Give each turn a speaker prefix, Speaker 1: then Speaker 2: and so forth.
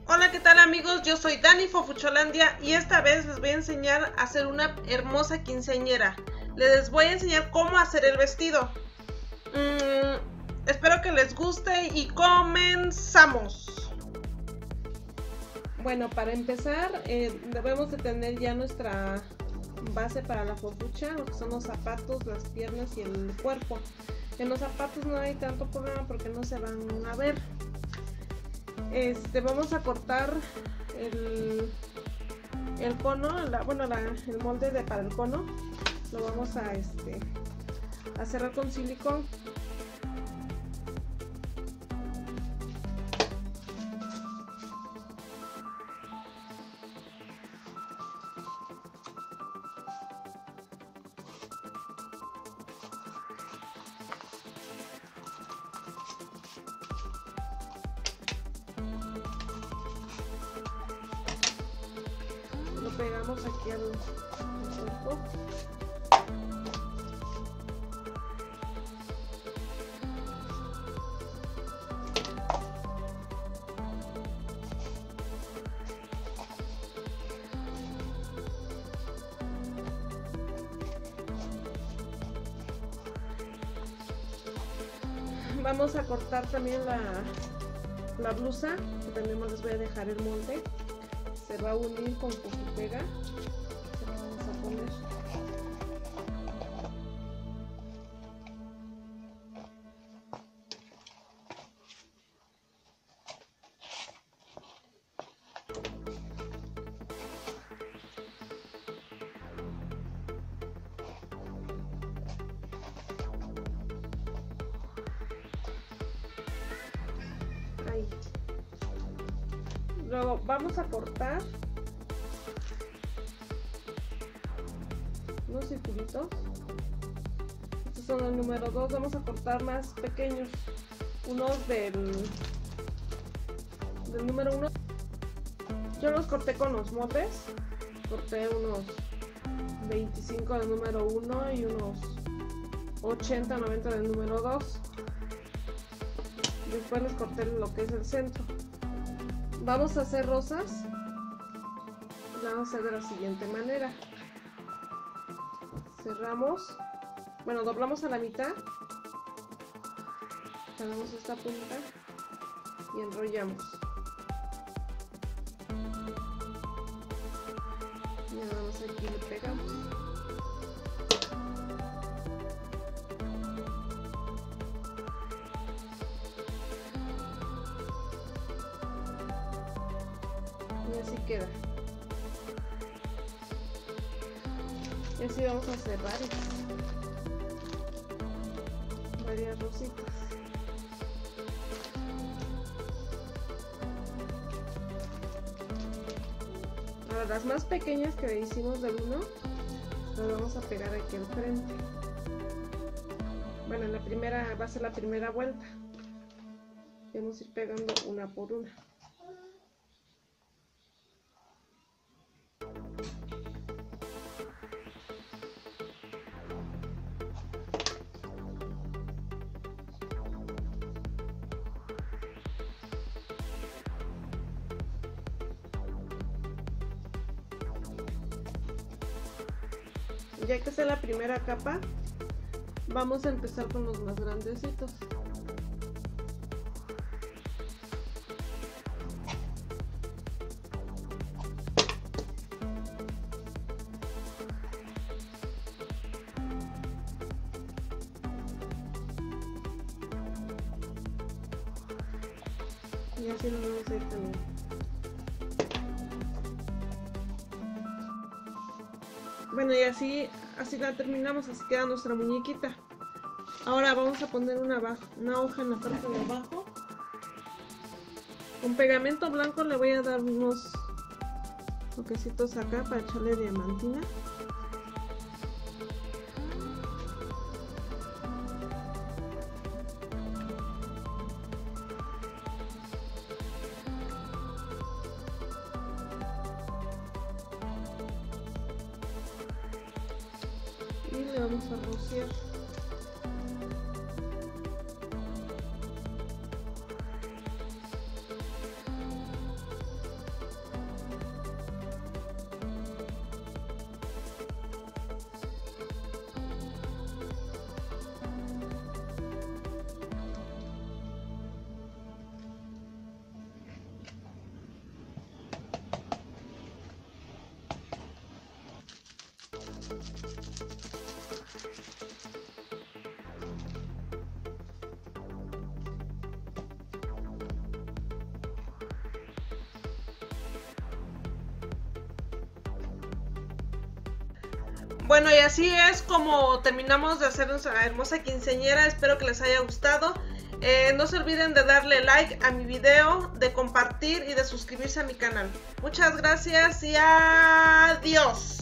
Speaker 1: Hola, ¿qué tal amigos? Yo soy Dani Fofucholandia y esta vez les voy a enseñar a hacer una hermosa quinceañera. Les voy a enseñar cómo hacer el vestido. Espero que les guste y comenzamos. Bueno, para empezar debemos de tener ya nuestra base para la fofucha, lo que son los zapatos, las piernas y el cuerpo. En los zapatos no hay tanto problema porque no se van a ver. Vamos a cortar el cono, el molde para el cono. Lo vamos a cerrar con silicón. Lo pegamos aquí al cuerpo. Vamos a cortar también la blusa, que también les voy a dejar el molde. Se va a unir con pega. Se lo vamos a poner. Ahí. Luego vamos a cortar unos circulitos. Estos son el número 2. Vamos a cortar más pequeños, unos del número 1. Yo los corté con los moldes. Corté unos 25 del número 1 y unos 80-90 del número 2. Después les corté lo que es el centro. Vamos a hacer rosas. La vamos a hacer de la siguiente manera. Cerramos, doblamos a la mitad, ponemos esta punta y enrollamos. Y nada más aquí le pegamos. Y así queda. Y así vamos a hacer varias rositas. Ahora las más pequeñas que hicimos del 1 las vamos a pegar aquí al frente. Bueno, la primera va a ser la primera vuelta. Vamos a ir pegando una por una. Ya que sea la primera capa, vamos a empezar con los más grandecitos. Y así nos vamos a ir también. Bueno, y así la terminamos, así queda nuestra muñequita. Ahora vamos a poner una hoja en la parte de abajo. Con pegamento blanco le voy a dar unos toquecitos acá para echarle diamantina. Y le vamos a rociar. Bueno, y así es como terminamos de hacer nuestra hermosa quinceañera. Espero que les haya gustado. No se olviden de darle like a mi video, de compartir y de suscribirse a mi canal. Muchas gracias y adiós.